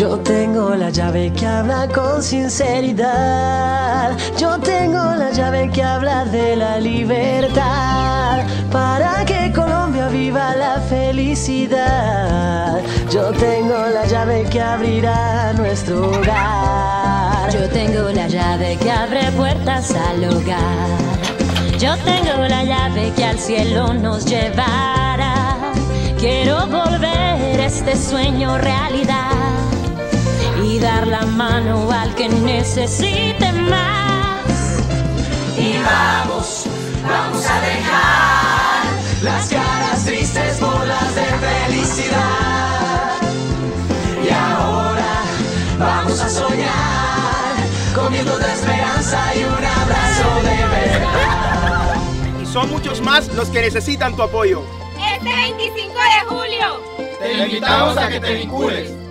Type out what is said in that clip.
Yo tengo la llave que habla con sinceridad. Yo tengo la llave que habla de la libertad. Para que Colombia viva la felicidad. Yo tengo la llave que abrirá nuestro hogar. Yo tengo la llave que abre puertas al hogar. Yo tengo la llave que al cielo nos llevará. Quiero volver este sueño realidad y dar la mano al que necesite más. Y vamos a dejar las caras tristes por las de felicidad. Y ahora vamos a soñar con vientos de esperanza y un abrazo de verdad. Y son muchos más los que necesitan tu apoyo. Este 25 de julio te invitamos a que te vincules.